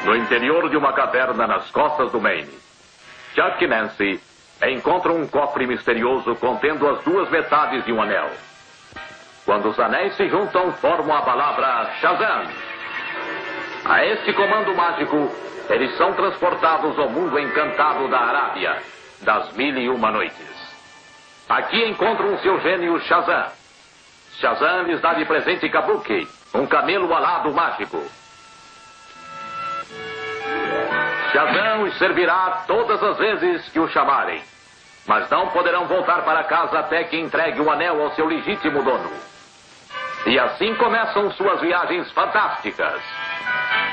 No interior de uma caverna nas costas do Maine, Chuck e Nancy encontram um cofre misterioso contendo as duas metades de um anel. Quando os anéis se juntam, formam a palavra Shazam. A este comando mágico, eles são transportados ao mundo encantado da Arábia, das 1001 noites. Aqui encontram seu gênio Shazam. Shazam lhes dá de presente Kabuki, um camelo alado mágico. Shazam os servirá todas as vezes que o chamarem, mas não poderão voltar para casa até que entregue o anel ao seu legítimo dono. E assim começam suas viagens fantásticas.